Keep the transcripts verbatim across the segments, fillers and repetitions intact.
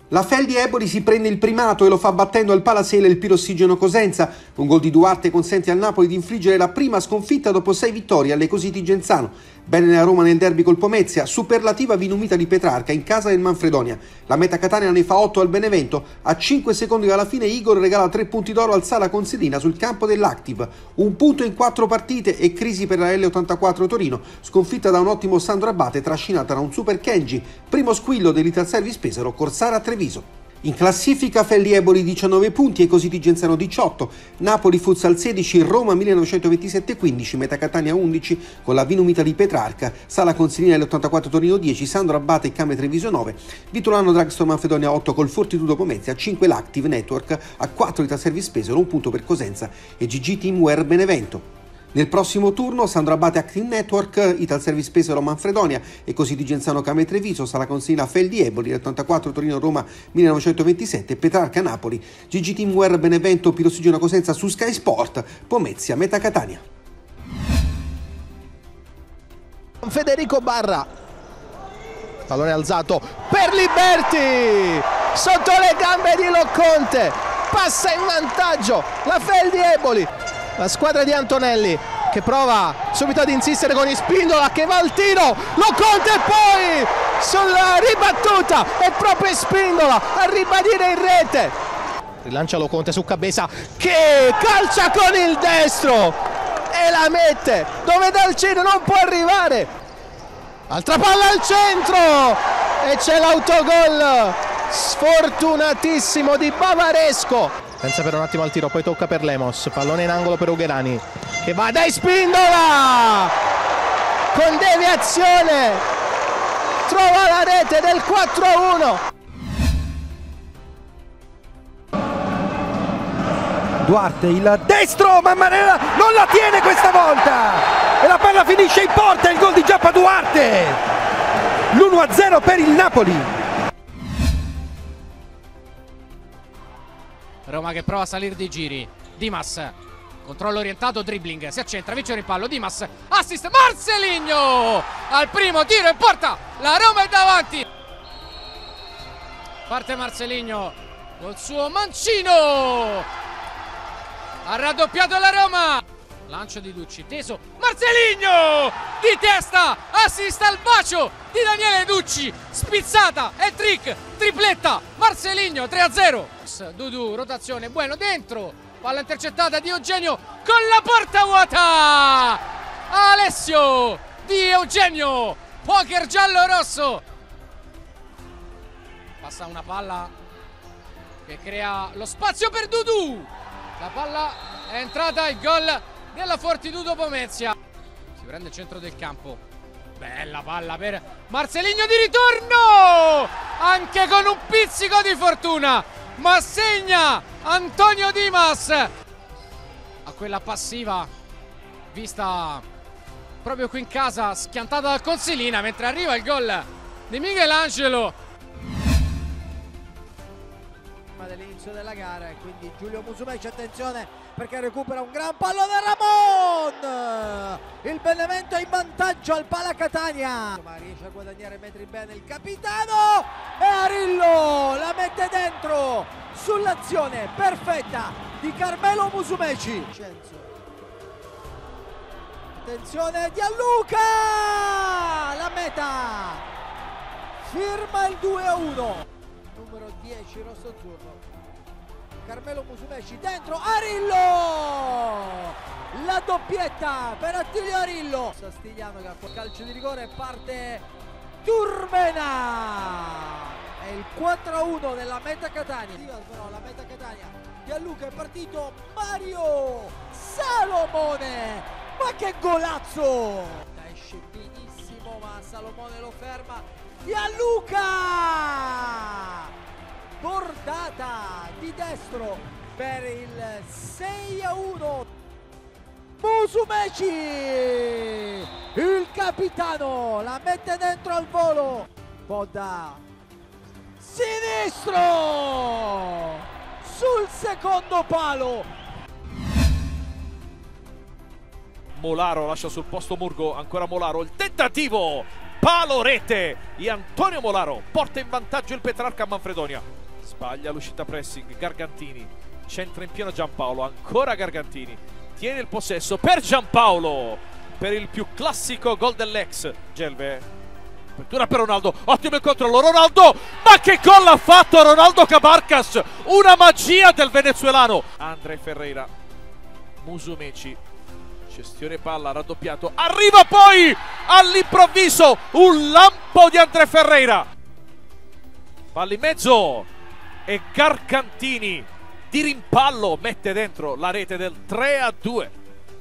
La Feldi Eboli si prende il primato e lo fa battendo al Palasele il Pirossigeno Cosenza. Un gol di Duarte consente al Napoli di infliggere la prima sconfitta dopo sei vittorie alle Cositi Genzano. Bene la Roma nel derby col Pomezia, superlativa Vinumita di Petrarca in casa del Manfredonia. La Meta Catania ne fa otto al Benevento. A cinque secondi dalla fine Igor regala tre punti d'oro al Sala Consilina sul campo dell'Active. Un punto in quattro partite e crisi per la L ottantaquattro Torino, sconfitta da un ottimo Sandro Abate trascinata da un super Kenji. Primo squillo dell'Ital Service Pesaro, Corsara a Treviso. In classifica Feldi Eboli diciannove punti e Cositi Genzano diciotto, Napoli Futsal sedici, Roma millenovecentoventisette quindici, Meta Catania undici con la Vinumita di Petrarca, Sala Consilina l'ottantaquattro Torino dieci, Sandro Abate e Came Treviso nove, Vitulano Dragstore Manfredonia otto col Fortitudo Pomezia, cinque l'Active Network, a quattro Ital Service Pesaro, un punto per Cosenza e G G Teamwear Benevento. Nel prossimo turno Sandro Abate Active Network, Ital Service Pesaro Manfredonia e Cositi Genzano Came Treviso, Sala Consilina Feldi Eboli, ottantaquattro Torino Roma millenovecentoventisette, Petrarca Napoli, G G Teamwear Benevento, Pirossigeno Cosenza su Sky Sport, Pomezia Meta Catania. Federico Barra, pallone alzato per Liberti, sotto le gambe di Loconte, passa in vantaggio la Feldi Eboli. La squadra di Antonelli che prova subito ad insistere con Spindola che va al tiro, Loconte poi sulla ribattuta e proprio Spindola a ribadire in rete. Rilancia Loconte su Cabeza che calcia con il destro e la mette dove Dalcino non può arrivare. Altra palla al centro e c'è l'autogol sfortunatissimo di Bavaresco. Pensa per un attimo al tiro, poi tocca per Lemos, pallone in angolo per Ugherani che va da Spindola con deviazione, trova la rete del quattro a uno. Duarte il destro, Mammarella non la tiene questa volta e la palla finisce in porta, il gol di Giappa Duarte, l'uno a zero per il Napoli. Roma che prova a salire dei giri, Dimas, controllo orientato, dribbling, si accentra, vince il palo, Dimas, assist, Marcelinho, al primo tiro in porta, la Roma è davanti. Parte Marcelinho col suo mancino, ha raddoppiato la Roma, lancio di Ducci, teso, Marcelinho, di testa, assist al bacio di Daniele Ducci, spizzata e trick, tripletta, Marcelinho, tre a zero. Dudu, rotazione, Bueno dentro, palla intercettata di Eugenio con la porta vuota, Alessio di Eugenio, poker giallo-rosso, passa una palla che crea lo spazio per Dudu, la palla è entrata, il gol della Fortitudo Pomezia, si prende il centro del campo, bella palla per Marcelinho di ritorno, anche con un pizzico di fortuna, ma segna Antonio Dimas a quella passiva vista proprio qui in casa, schiantata dal Consilina, mentre arriva il gol di Michelangelo dell'inizio della gara, e quindi Giulio Musumeci, attenzione perché recupera un gran pallone Ramon, il Benevento è in vantaggio al Pala Catania, ma riesce a guadagnare metri bene il capitano e Arillo la mette dentro sull'azione perfetta di Carmelo Musumeci. Attenzione Gianluca, la meta, firma il due a uno. Numero dieci rosso-azzurro, Carmelo Musumeci dentro, Arillo, la doppietta per Attilio Arillo, Sastigliano che ha calcio di rigore, parte Turmena, è il quattro a uno della Meta Catania, però la Meta Catania, Gianluca è partito, Mario Salomone, ma che golazzo, esce benissimo ma Salomone lo ferma, Gianluca, bordata di destro per il sei a uno. Musumeci, il capitano, la mette dentro al volo, Podda, sinistro, sul secondo palo. Molaro lascia sul posto Murgo, ancora Molaro, il tentativo, palo rete di Antonio Molaro, porta in vantaggio il Petrarca a Manfredonia. Sbaglia l'uscita pressing, Gargantini centra in pieno Giampaolo, ancora Gargantini, tiene il possesso per Giampaolo, per il più classico gol dell'ex. Gelve, apertura per Ronaldo, ottimo il controllo, Ronaldo, ma che gol ha fatto Ronaldo Cabarcas, una magia del venezuelano. André Ferreira, Musumeci, gestione palla, raddoppiato, arriva poi all'improvviso un lampo di André Ferreira, palla in mezzo e Gargantini di rimpallo mette dentro la rete del tre a due.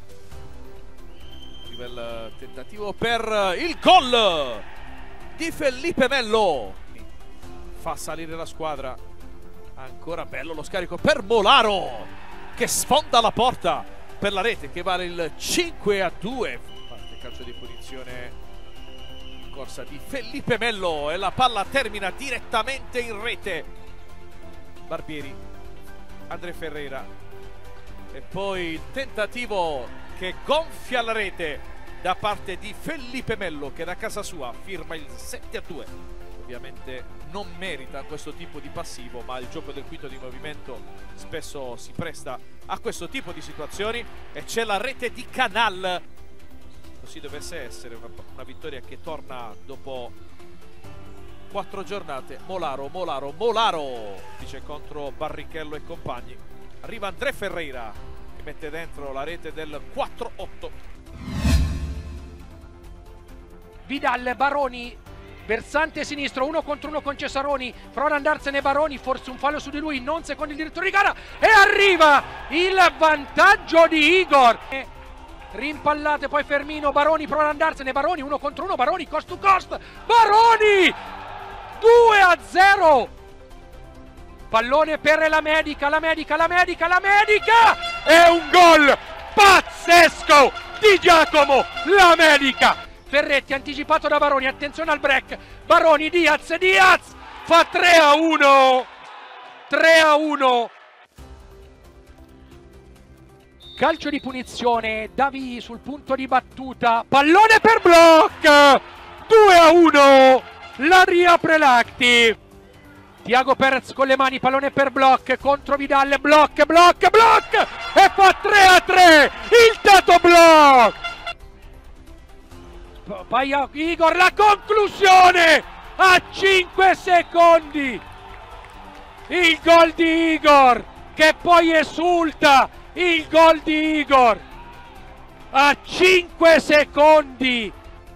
Arriva il tentativo per il gol di Felipe Melo, fa salire la squadra, ancora bello lo scarico per Molaro che sfonda la porta per la rete che vale il cinque a due. Parte calcio di punizione, corsa di Felipe Melo e la palla termina direttamente in rete. Barbieri, André Ferreira e poi il tentativo che gonfia la rete da parte di Felipe Melo che da casa sua firma il sette a due. Ovviamente non merita questo tipo di passivo, ma il gioco del quinto di movimento spesso si presta a questo tipo di situazioni e c'è la rete di Canal. Così dovesse essere una, una vittoria che torna dopo quattro giornate. Molaro, Molaro, Molaro dice contro Barrichello e compagni. Arriva André Ferreira che mette dentro la rete del quattro a otto. Vidal, Baroni, versante sinistro, uno contro uno con Cesaroni, prova ad andarsene Baroni, forse un fallo su di lui, non secondo il direttore di gara e arriva il vantaggio di Igor. Rimpallate poi Fermino, Baroni prova ad andarsene, Baroni uno contro uno, Baroni cost to cost, Baroni due a zero. Pallone per la Medica, la Medica, la Medica, la Medica, è un gol pazzesco di Giacomo La Medica. Ferretti anticipato da Baroni, attenzione al break, Baroni, Diaz, Diaz fa tre a uno, tre a uno. Calcio di punizione, Davi sul punto di battuta, pallone per Bloch, due a uno, la riapre Lacti. Tiago Perez con le mani, pallone per Bloch, contro Vidal, Bloch, Bloch, Bloch e fa tre a tre, il Tato Bloch. Poi Igor, la conclusione a cinque secondi, il gol di Igor che poi esulta, il gol di Igor a cinque secondi.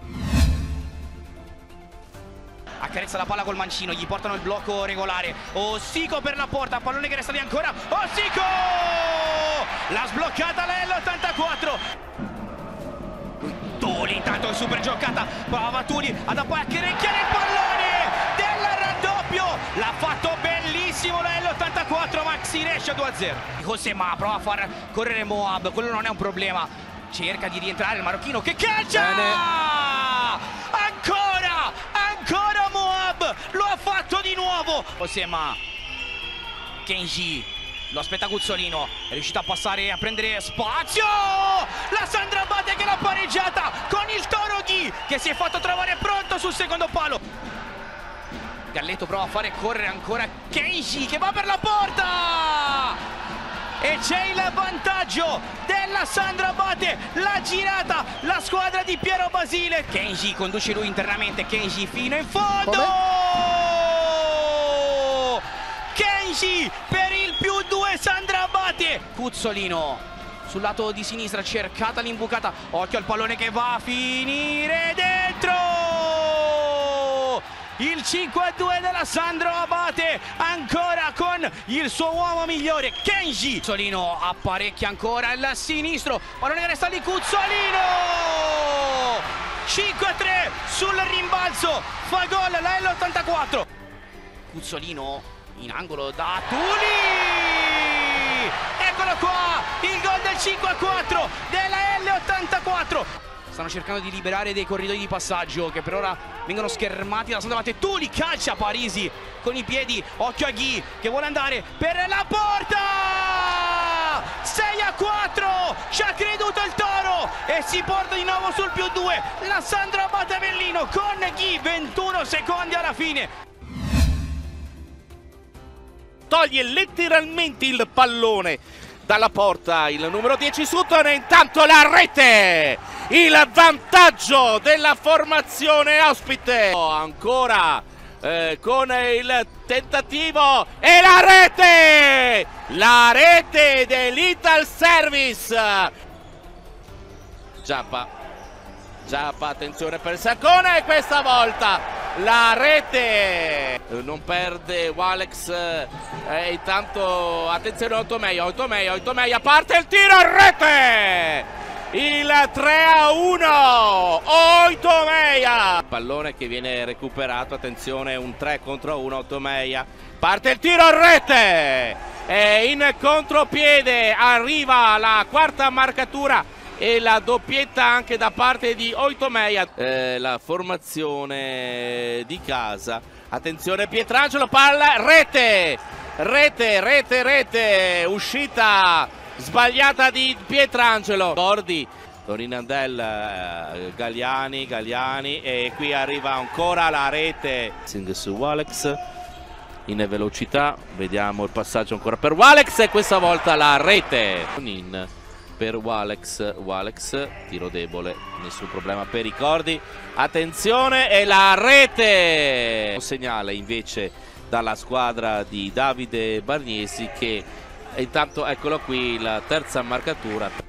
Accarezza la palla col mancino, gli portano il blocco regolare, Ossico per la porta, pallone che resta lì ancora, Ossico! La sbloccata l'L ottantaquattro. Tuli, intanto è super giocata, prova Tuli ad apparecchiare il pallone del raddoppio, l'ha fatto benissimo la L ottantaquattro, ma si riesce a due a zero. Josema prova a far correre Moab, quello non è un problema, cerca di rientrare il marocchino che calcia! Bene. Ancora, ancora Moab, lo ha fatto di nuovo. Josema, Kenji, lo aspetta Guzzolino, è riuscito a passare e a prendere spazio, la Sandra Abate che l'ha pareggiata con il Toro Ghi che si è fatto trovare pronto sul secondo palo. Galletto prova a fare correre ancora Kenji che va per la porta e c'è il vantaggio della Sandra Abate, la girata, la squadra di Piero Basile. Kenji conduce lui internamente, Kenji fino in fondo. Come? Kenji per il più due, Sandra Abate. Guzzolino sul lato di sinistra, cercata l'imbucata, occhio al pallone che va a finire dentro. Il cinque a due della Sandro Abate, ancora con il suo uomo migliore Kenji. Guzzolino apparecchia ancora il sinistro, pallone che resta lì, Guzzolino cinque a tre sul rimbalzo, fa gol la L ottantaquattro. Guzzolino in angolo da Tuli, eccolo qua il gol del cinque a quattro della L ottantaquattro. Stanno cercando di liberare dei corridoi di passaggio che per ora vengono schermati da Sandro Abate. Tuli calcia Parisi con i piedi, occhio a Ghi che vuole andare per la porta. Sei a quattro, ci ha creduto il Toro e si porta di nuovo sul più due la Sandro Abate Avellino con Ghi, ventuno secondi alla fine. toglie letteralmente il pallone dalla porta il numero dieci Sutton, e intanto la rete, il vantaggio della formazione ospite. Ancora eh, con il tentativo e la rete, la rete dell'Ital Service. Giappa, Giappa, attenzione per Saccone, e questa volta la rete non perde Walex, eh, intanto attenzione Oitomeia, Oitomeia, Oitomeia, parte il tiro a rete, il tre a uno, Oitomeia, pallone che viene recuperato, attenzione, un tre contro uno, Oitomeia, parte il tiro a rete e in contropiede arriva la quarta marcatura e la doppietta anche da parte di Oitomeia. Eh, la formazione di casa, attenzione Pietrangelo, palla, rete, rete, rete, rete, uscita sbagliata di Pietrangelo. Gordi, Torinandel, eh, Galliani, Galliani, e qui arriva ancora la rete. Su Walex in velocità, vediamo il passaggio ancora per Walex e questa volta la rete. In per Walex, Walex, tiro debole, nessun problema per i Cordi, attenzione e la rete! Un segnale invece dalla squadra di Davide Bargnesi che intanto eccolo qui la terza marcatura.